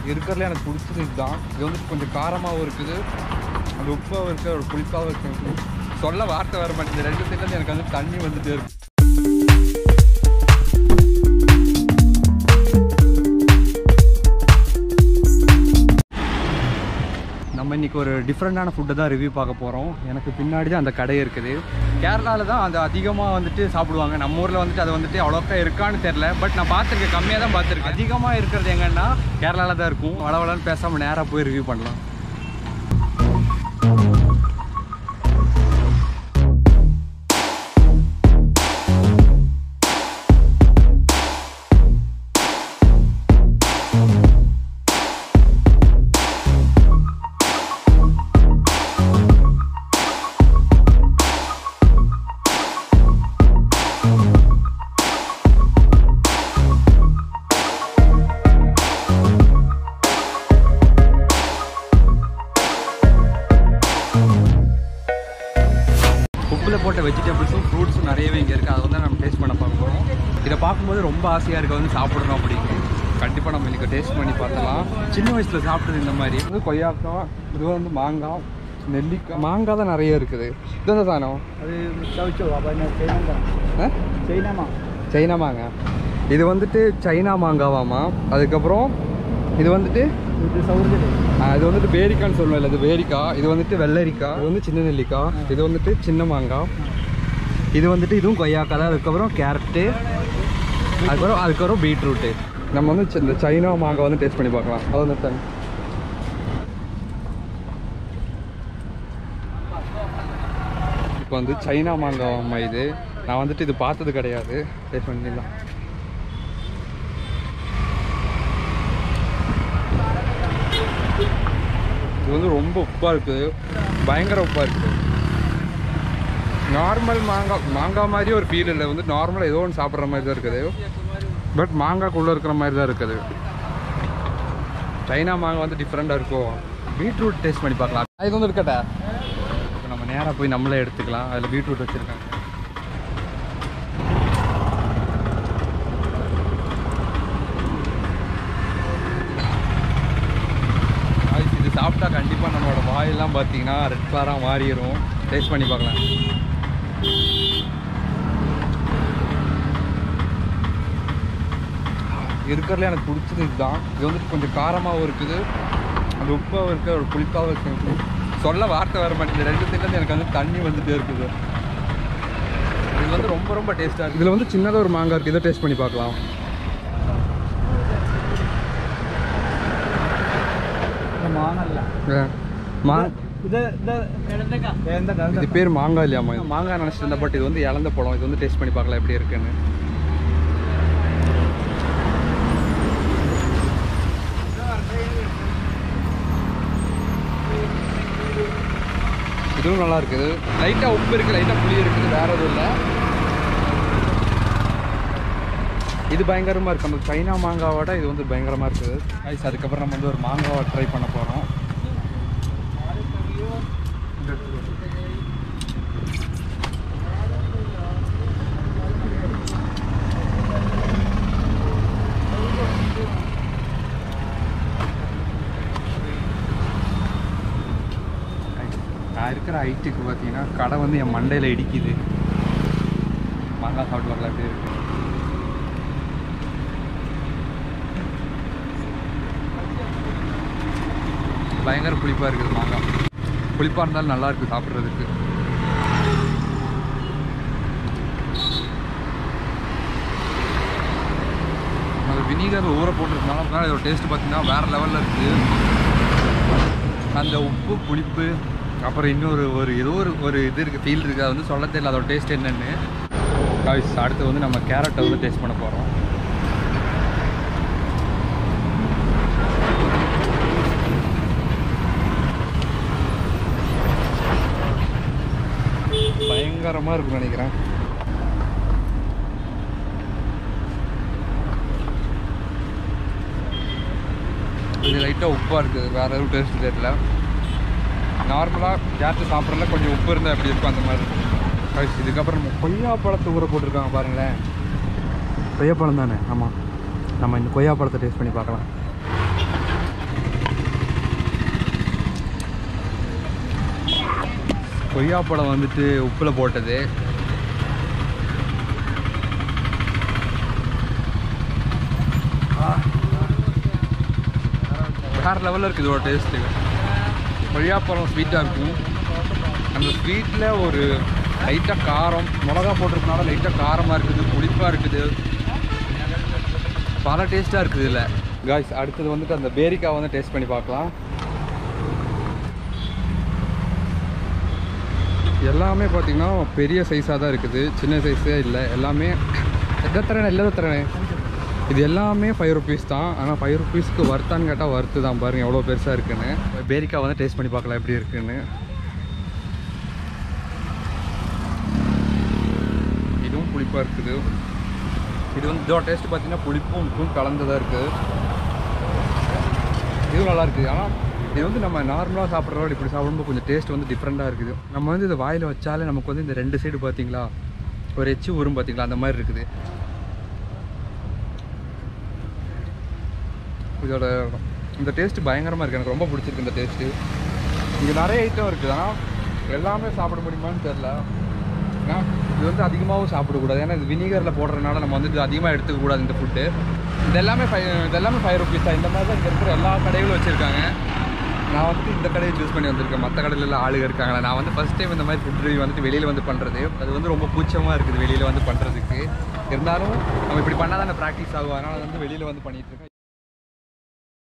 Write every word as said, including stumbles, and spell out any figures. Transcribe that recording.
இருக்கிறதுல எனக்கு பிடிச்சது இதுதான். இது வந்துட்டு கொஞ்சம் காரமாகவும் இருக்குது, அது உப்பாகவும் இருக்குது, ஒரு புளிப்பாகவும் இருக்குது. சொல்ல வார்த்தை வர மாட்டேங்குது. ரெண்டு சைட்லேருந்து எனக்கு வந்து தண்ணி வந்துட்டு இருக்கு. நம்ம இன்றைக்கி ஒரு டிஃப்ரெண்ட்டான ஃபுட்டை தான் ரிவ்யூ பார்க்க போகிறோம். எனக்கு பின்னாடி தான் அந்த கடை இருக்குது. கேரளாவில் தான் அது அதிகமாக வந்துட்டு சாப்பிடுவாங்க. நம்ம ஊரில் வந்துட்டு அது வந்துட்டு அவ்வளோக்கா இருக்கான்னு தெரில. பட் நான் பார்த்துருக்கேன், கம்மியாக தான் பார்த்துருக்கேன். அதிகமாக இருக்கிறது எங்கன்னா கேரளாவில் தான் இருக்கும். வளவளன்னு பேசாமல் நேராக போய் ரிவ்யூ பண்ணலாம். உப்பில் போட்ட வெஜிடபிள்ஸும் ஃப்ரூட்ஸும் நிறையவே இங்கே இருக்குது. அதை வந்து நம்ம டேஸ்ட் பண்ண பார்க்க போகிறோம். இதை பார்க்கும்போது ரொம்ப ஆசையாக இருக்க வந்து சாப்பிடணும் அப்படின்னு. கண்டிப்பாக நம்ம இன்றைக்கி டேஸ்ட் பண்ணி பார்த்தலாம். சின்ன வயசில் சாப்பிட்டது இந்த மாதிரி வந்து கொய்யாக்காய், இது வந்து மாங்காய், நெல்லிக்காய், மாங்காய் தான் நிறைய இருக்குது. இது வந்து தானோ அது சைனா சைனா மாங்காய். இது வந்துட்டு சைனா மாங்காவாமா. அதுக்கப்புறம் இது வந்துட்டு இது சவுர்ஜி, இது வந்துட்டு பேரிக்கான்னு சொல்லுவோம். இல்லை, இது பேரிக்காய். இது வந்துட்டு வெள்ளரிக்காய். இது வந்து சின்ன நெல்லிக்காய். இது வந்துட்டு சின்ன மாங்காய். இது வந்துட்டு இதுவும் கொய்யாக்காய் தான். அதுக்கப்புறம் கேரட்டு, அதுக்கப்புறம் அதுக்கப்புறம் பீட்ரூட்டு. நம்ம வந்து இந்த சைனா மாங்காய் வந்து டேஸ்ட் பண்ணி பார்க்கலாம். அது வந்து இப்போ வந்து சைனா மாங்காய் அம்மா. இது நான் வந்துட்டு இது பார்த்தது கிடையாது. டேஸ்ட் பண்ணிடலாம். இது வந்து ரொம்ப உப்பாக இருக்குது, பயங்கர உப்பாக இருக்குது. நார்மல் மாங்காய் மாங்காய் மாதிரி ஒரு ஃபீல் இல்லை. வந்து நார்மலாக ஏதோ ஒன்று சாப்பிட்ற மாதிரி தான் இருக்குது. பட் மாங்காய்க்குள்ளே இருக்கிற மாதிரி தான் இருக்குது. சைனா மாங்காய் வந்து டிஃப்ரெண்ட்டாக இருக்கும். பீட்ரூட் டேஸ்ட் பண்ணி பார்க்கலாம். இது வந்து இருக்கட்டா, இப்போ நம்ம நேராக போய் நம்மளே எடுத்துக்கலாம். அதில் பீட்ரூட் வச்சுருக்காங்க. சாப்பிட்டா கண்டிப்பாக நம்மளோட வாயெல்லாம் பார்த்தீங்கன்னா ரெட் கலராக மாறிடும். டேஸ்ட் பண்ணி பார்க்கலாம். இருக்கிறதுல எனக்கு பிடிச்சது இதுதான். இது வந்துட்டு கொஞ்சம் காரமாகவும் இருக்குது, அது உப்பாகவும் இருக்குது, ஒரு புளிப்பாகவும் இருக்குது. சொல்ல வார்த்தை வர மாட்டேங்குது. ரெண்டு சைட்லேருந்து எனக்கு வந்து தண்ணி வந்துகிட்டே இருக்குது. இது வந்து ரொம்ப ரொம்ப டேஸ்ட்டாக இருக்குது. இதில் வந்து சின்னதாக ஒரு மாங்காய் இருக்குது. இதை டேஸ்ட் பண்ணி பார்க்கலாம். இது பேர் மாங்காய் இல்லையாமா? மாங்காய் நினச்சிட்டு இருந்தா. பட் இது வந்து இழந்த பழம். இது வந்து டேஸ்ட் பண்ணி பார்க்கலாம் எப்படி இருக்குன்னு. இதுவும் நல்லா இருக்குது. லைட்டாக உப்பு இருக்குது, லைட்டாக புளி இருக்குது, வேற எதுவும் இல்லை. இது பயங்கரமாக இருக்குது. நம்ம சைனா மாங்காவோட இது வந்து பயங்கரமாக இருக்குது. ஐஸ் அதுக்கப்புறம் நம்ம வந்து ஒரு மாங்காவை ட்ரை பண்ண போகிறோம். நான் இருக்கிற ஹைட்டுக்கு பார்த்தீங்கன்னா கடை வந்து என் மண்டையில் இடிக்குது. மாங்காய் சாப்பிட்டு வரலாம் எப்படி இருக்குது. பயங்கர புளிப்பாக இருக்குது மாங்காய். புளிப்பாக இருந்தாலும் நல்லா இருக்குது சாப்பிட்றதுக்கு. அது வினிகர் ஊற போட்டுருக்கனால அதனால இதோட டேஸ்ட்டு பார்த்தீங்கன்னா வேறு லெவலில் இருக்குது. அந்த உப்பு புளிப்பு அப்புறம் இன்னொரு ஒரு ஏதோ ஒரு ஒரு இது இருக்குது, ஃபீல் இருக்குது. அது வந்து சொல்ல தெரியல அதோட டேஸ்ட் என்னென்னு. காய்ஸ் அடுத்து வந்து நம்ம கேரட்டை வந்து டேஸ்ட் பண்ண போகிறோம். பயங்கரமாக இருக்குன்னு நினைக்கிறேன். இது லைட்டாக உப்பாக இருக்குது, வேறு எதுவும் டேஸ்ட் தெரியல. நார்மலாக கேரட்டு சாப்பிட்றதுல கொஞ்சம் உப்பு இருந்தால் எப்படி இருக்கும் அந்த மாதிரி இருக்கும். இதுக்கப்புறம் நம்ம கொய்யா பழத்தை ஊற போட்டிருக்காங்க பாருங்களேன். கொய்யாப்பழம் தானே? ஆமாம். நம்ம இந்த கொய்யா பழத்தை டேஸ்ட் பண்ணி பார்க்கலாம். கொய்யாப்பழம் வந்துட்டு உப்பில் போட்டது. வேறு லெவலில் இருக்குது இதோட டேஸ்ட்டு. கொய்யாப்பழம் ஸ்வீட்டாக இருக்கும். அந்த ஸ்வீட்டில் ஒரு லைட்டாக காரம், மிளகா போட்டிருக்கனால லைட்டாக காரமாக இருக்குது, புளிப்பாக இருக்குது, பல டேஸ்ட்டாக இருக்குது இதில். காய்ஸ் அடுத்தது வந்துட்டு அந்த பேரிக்காய் வந்து டேஸ்ட் பண்ணி பார்க்கலாம். எல்லாமே பார்த்திங்கன்னா பெரிய சைஸாக தான் இருக்குது, சின்ன சைஸே இல்லை. எல்லாமே எதை தரேன் இல்லை தரேன். இது எல்லாமே ஃபைவ் ருபீஸ் தான். ஆனால் ஃபைவ் ருபீஸ்க்கு வர்த்தான்னு கேட்டால் வர்த்து தான். பாருங்கள் எவ்வளோ பெருசாக இருக்குன்னு. பேரிக்காய் வந்து டேஸ்ட் பண்ணி பார்க்கலாம் எப்படி இருக்குன்னு. இதுவும் புளிப்பாக இருக்குது. இது வந்து இதோட டேஸ்ட்டு பார்த்தீங்கன்னா புளிப்பும் உப்பும் கலந்ததாக இருக்குது. இதுவும் நல்லா இருக்குது. ஆனால் இது வந்து நம்ம நார்மலாக சாப்பிட்றதோட இப்படி சாப்பிடும்போது கொஞ்சம் டேஸ்ட் வந்து டிஃப்ரெண்ட்டாக இருக்குது. நம்ம வந்து இதை வாயில் வச்சாலே நமக்கு வந்து இந்த ரெண்டு சைடு பார்த்தீங்களா ஒரு எச்சி ஊரும் பார்த்தீங்களா அந்த மாதிரி இருக்குது. இதோட இந்த டேஸ்ட்டு பயங்கரமாக இருக்குது. எனக்கு ரொம்ப பிடிச்சிருக்கு இந்த டேஸ்ட்டு. இங்கே நிறைய ஐட்டம் இருக்குது. ஆனால் எல்லாமே சாப்பிட முடியுமான்னு தெரில. ஏன்னா இது வந்து அதிகமாகவும் சாப்பிடக்கூடாது. ஏன்னா இது வினிகரில் போடுறதுனால நம்ம வந்து இது அதிகமாக எடுத்துக்கக்கூடாது இந்த ஃபுட்டு. இது எல்லாமே ஃபைவ் இது எல்லாமே ஃபைவ் ருபீஸ் தான். இந்த மாதிரி தான் இங்கே இருக்கிற எல்லா கடைகளும் வச்சுருக்காங்க. நான் வந்துட்டு இந்த கடையை சூஸ் பண்ணி வந்திருக்கேன். மற்ற கடையிலலாம் ஆளுங்க இருக்காங்களா. நான் வந்து ஃபஸ்ட் டைம் இந்த மாதிரி ஃபுட் ரிவ்யூ வந்துட்டு வெளியில் வந்து பண்ணுறது. அது வந்து ரொம்ப கூச்சமாக இருக்குது வெளியில் வந்து பண்ணுறதுக்கு. இருந்தாலும் நம்ம இப்படி பண்ணால் தான் ப்ராக்டிஸ் ஆகும். அதனால் வந்து வெளியில் வந்து பண்ணிகிட்டு இருக்கேன்.